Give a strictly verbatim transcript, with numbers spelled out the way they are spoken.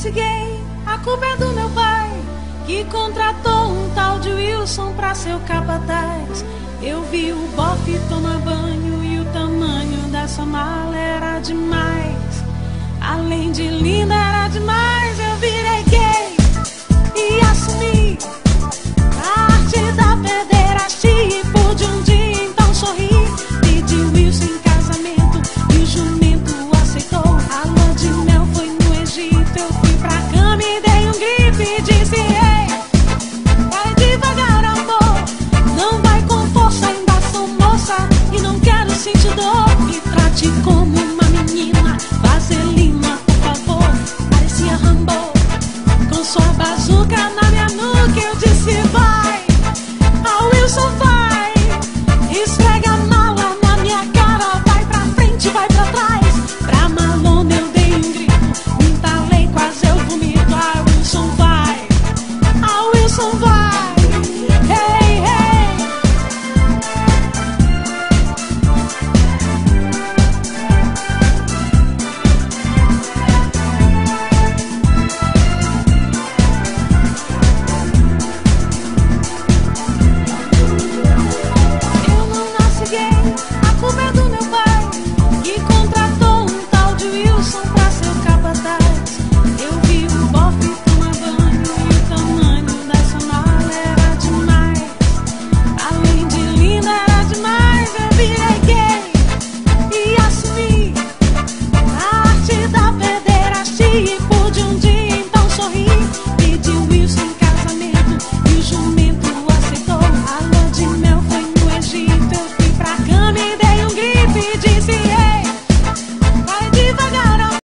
nasci gay, a culpa é do meu pai, que contratou um tal de Wilson pra ser o capataz. Eu vi o bofe tomar banho e o tamanho dessa mala era demais. Além de linda era demais, eu virei gay e assumi a arte da pederastia. E pude um dia então sorrir, pedi Wilson em casamento e o jumento aceitou. A lua de mel foi no Egito, eu fui pra cama e dei um grito e disse: ei, vai devagar amor, não vai com força, ainda sou moça e não quero sentir dor. Me trate como uma menina, vaselina por favor, parecia Rambo com sua bazuca na minha nuca. Eu disse: vai, a Wilson vai, esfrega a mala na minha cara, vai pra frente, vai pra trás. Pra malona eu dei um grito, me entalei, quase eu vomito. A Wilson vai, a Wilson vai, hey, hey. Eu não nasci gay, a culpa é do